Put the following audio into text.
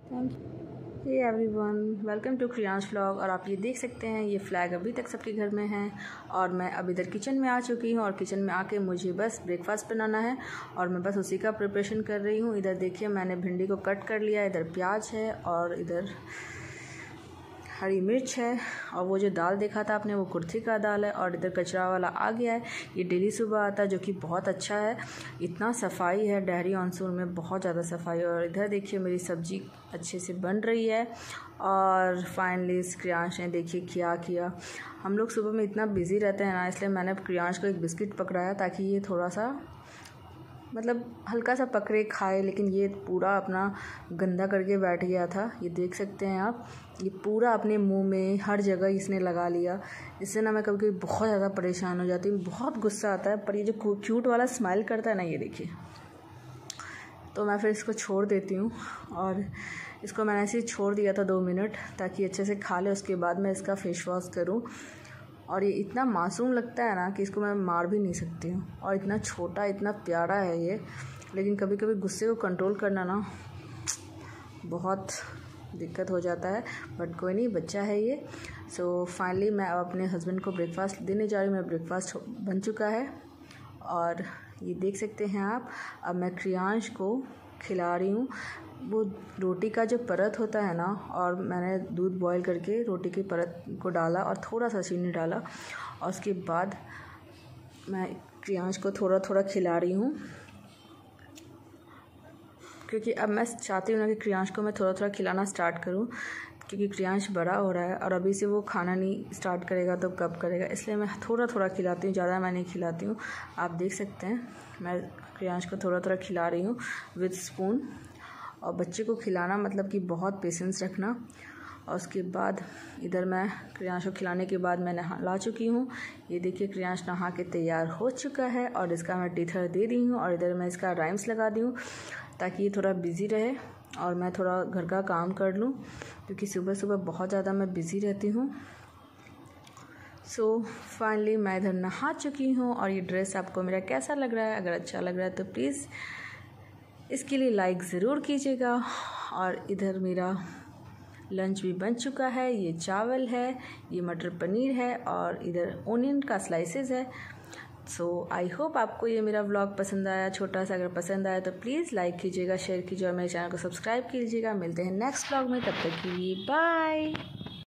Thank you. Hey everyone, welcome to Kriyansh vlog. और आप ये देख सकते हैं ये फ्लैग अभी तक सबके घर में है और मैं अब इधर किचन में आ चुकी हूँ और किचन में आके मुझे बस ब्रेकफास्ट बनाना है और मैं बस उसी का प्रिपरेशन कर रही हूँ। इधर देखिए मैंने भिंडी को कट कर लिया, इधर प्याज है और इधर हरी मिर्च है और वो जो दाल देखा था आपने वो कुर्थी का दाल है और इधर कचरा वाला आ गया है। ये डेली सुबह आता है जो कि बहुत अच्छा है। इतना सफाई है डेहरी ऑनसून में, बहुत ज़्यादा सफाई। और इधर देखिए मेरी सब्ज़ी अच्छे से बन रही है और फाइनली क्रियांश ने देखिए क्या किया। हम लोग सुबह में इतना बिज़ी रहते हैं ना, इसलिए मैंने क्रियांश को एक बिस्किट पकड़ाया ताकि ये थोड़ा सा मतलब हल्का सा पकड़े खाए, लेकिन ये पूरा अपना गंदा करके बैठ गया था। ये देख सकते हैं आप, ये पूरा अपने मुंह में हर जगह इसने लगा लिया। इससे ना मैं कभी कभी बहुत ज़्यादा परेशान हो जाती हूँ, बहुत गुस्सा आता है। पर ये जो क्यूट वाला स्माइल करता है ना, ये देखिए, तो मैं फिर इसको छोड़ देती हूँ। और इसको मैंने ऐसे ही छोड़ दिया था 2 मिनट ताकि अच्छे से खा ले, उसके बाद मैं इसका फेस वॉश करूँ। और ये इतना मासूम लगता है ना कि इसको मैं मार भी नहीं सकती हूँ। और इतना छोटा, इतना प्यारा है ये, लेकिन कभी कभी गुस्से को कंट्रोल करना ना बहुत दिक्कत हो जाता है। बट कोई नहीं, बच्चा है ये। सो फाइनली मैं अब अपने हस्बैंड को ब्रेकफास्ट देने जा रही हूँ। मेरा ब्रेकफास्ट बन चुका है और ये देख सकते हैं आप, अब मैं क्रियांश को खिला रही हूँ। वो रोटी का जो परत होता है ना, और मैंने दूध बॉईल करके रोटी की परत को डाला और थोड़ा सा चीनी डाला और उसके बाद मैं क्रियांश को थोड़ा थोड़ा खिला रही हूँ, क्योंकि अब मैं चाहती हूँ ना कि क्रियांश को मैं थोड़ा थोड़ा खिलाना स्टार्ट करूँ, क्योंकि क्रियांश बड़ा हो रहा है और अभी से वो खाना नहीं स्टार्ट करेगा तो कब करेगा। इसलिए मैं थोड़ा थोड़ा खिलाती हूँ, ज़्यादा मैं नहीं खिलाती हूँ। आप देख सकते हैं मैं क्रियांश को थोड़ा थोड़ा खिला रही हूँ विद स्पून। और बच्चे को खिलाना मतलब कि बहुत पेशेंस रखना। और उसके बाद इधर मैं क्रियांश को खिलाने के बाद मैं नहा चुकी हूँ। ये देखिए क्रियांश नहा के तैयार हो चुका है और इसका मैं टीथर दे दी हूँ और इधर मैं इसका राइम्स लगा दी हूँ ताकि ये थोड़ा बिज़ी रहे और मैं थोड़ा घर का काम कर लूँ, क्योंकि सुबह सुबह बहुत ज़्यादा मैं बिज़ी रहती हूँ। सो फाइनली मैं इधर नहा चुकी हूँ और ये ड्रेस आपको मेरा कैसा लग रहा है? अगर अच्छा लग रहा है तो प्लीज़ इसके लिए लाइक ज़रूर कीजिएगा। और इधर मेरा लंच भी बन चुका है। ये चावल है, ये मटर पनीर है और इधर ओनियन का स्लाइसेस है। सो आई होप आपको ये मेरा व्लॉग पसंद आया, छोटा सा। अगर पसंद आया तो प्लीज़ लाइक कीजिएगा, शेयर कीजिए और मेरे चैनल को सब्सक्राइब कीजिएगा। मिलते हैं नेक्स्ट व्लॉग में, तब तक के लिए बाय।